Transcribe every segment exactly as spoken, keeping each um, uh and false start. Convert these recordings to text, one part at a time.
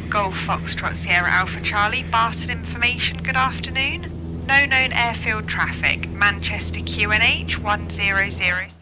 Golf Foxtrot Sierra Alpha Charlie, Barton information, good afternoon. No known airfield traffic, Manchester Q N H one zero zero seven.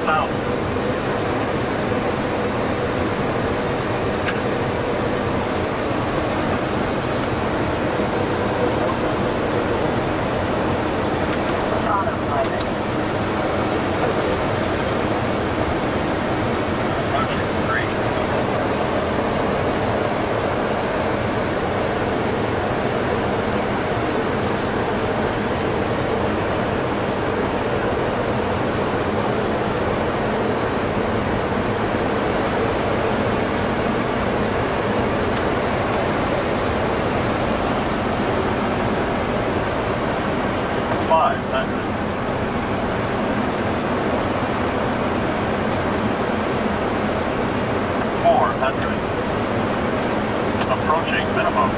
south. five hundred. four hundred. Approaching minimum.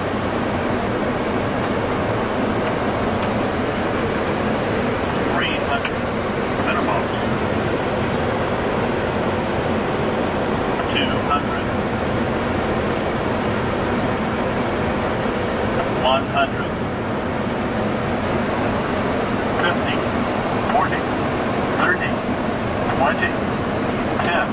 three hundred. Minimum. two hundred. one hundred. fifty, forty, thirty, twenty, ten.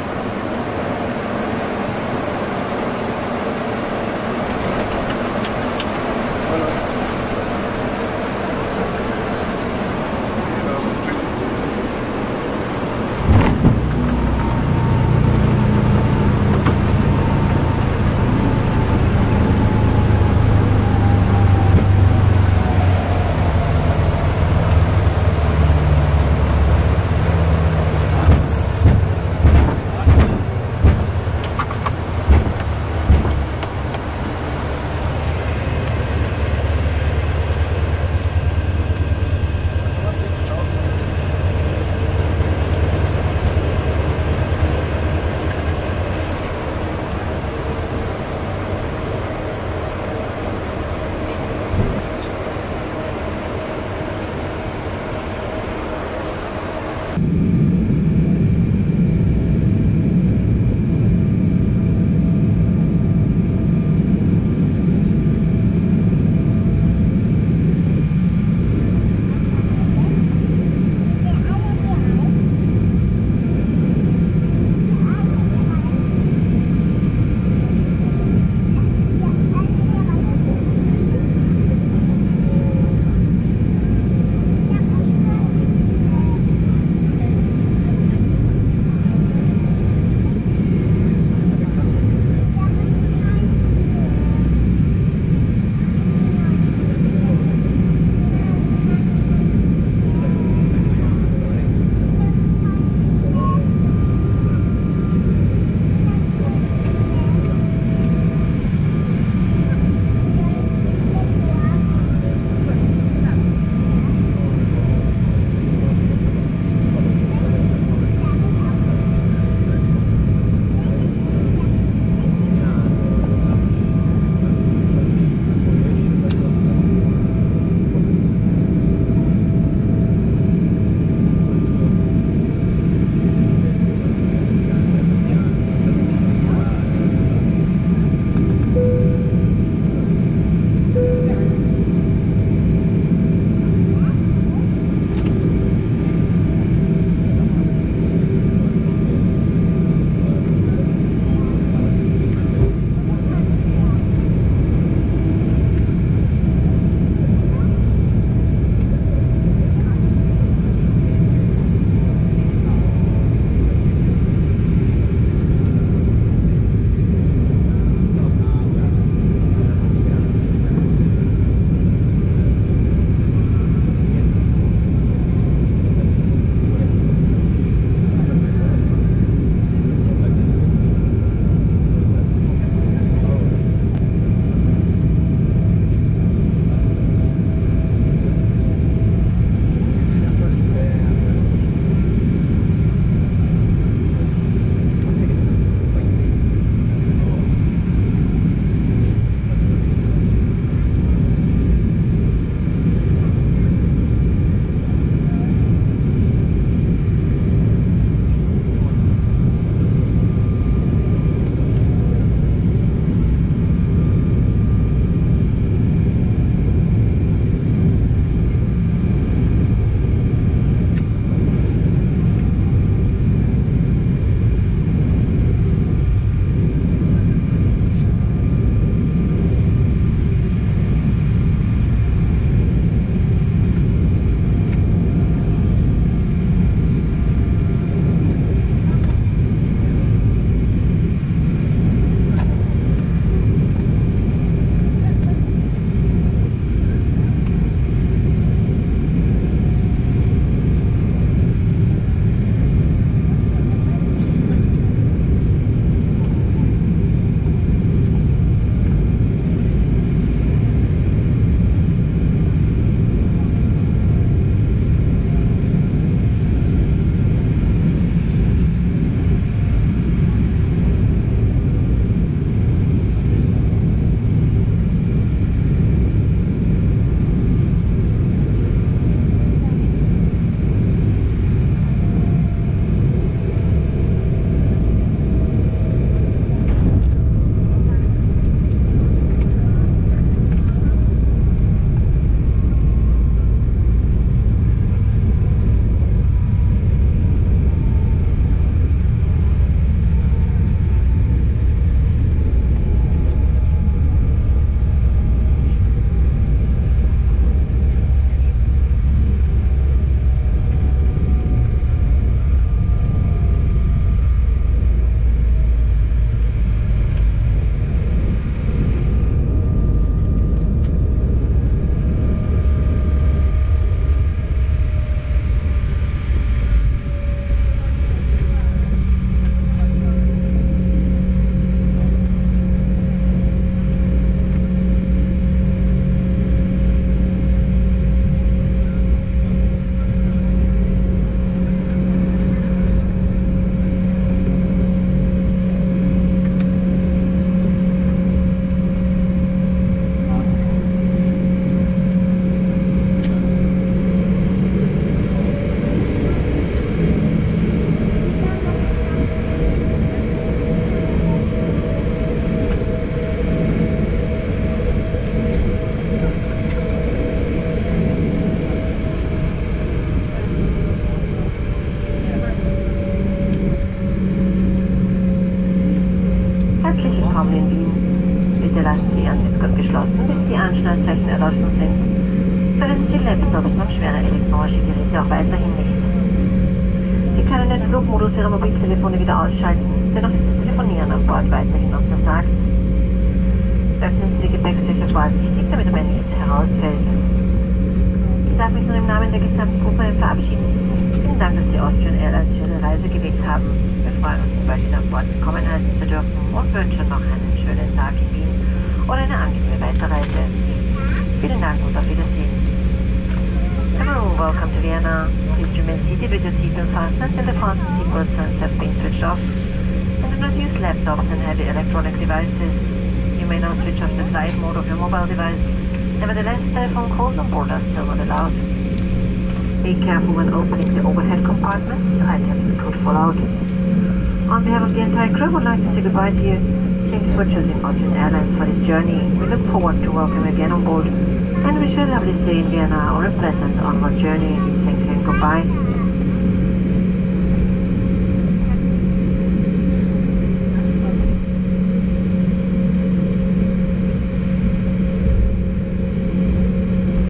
Herzlich willkommen in Wien. Bitte lassen Sie Ihren Sitzgurt geschlossen, bis die Anschnallzeichen erloschen sind. Verwenden Sie Laptops und schwere elektronische Geräte auch weiterhin nicht. Sie können den Flugmodus Ihrer Mobiltelefone wieder ausschalten, dennoch ist das Telefonieren an Bord weiterhin untersagt. Öffnen Sie die Gepäckfächer vorsichtig, damit dabei nichts herausfällt. Ich darf mich nun im Namen der gesamten Gruppe verabschieden. Vielen Dank, dass Sie Austrian Airlines für Ihre Reise gewählt haben. Wir freuen uns, Sie bald wieder an Bord willkommen heißen zu dürfen und wünschen noch einen schönen Tag in Wien oder eine angenehme Weiterreise. Vielen Dank und auf Wiedersehen. Hello, welcome to Vienna. Please remain seated with your seatbelt fastened until the fasten seatbelt signs have been switched off. And do not use laptops and heavy electronic devices. You may now switch off the flight mode of your mobile device. Nevertheless, telephone calls on board are still not allowed. Be careful when opening the overhead compartments, as items could fall out. On behalf of the entire crew, I would like to say goodbye to you. Thank you for choosing Austrian Airlines for this journey. We look forward to welcome you again on board and wish you a lovely stay in Vienna or a pleasant onward journey. Thank you and goodbye.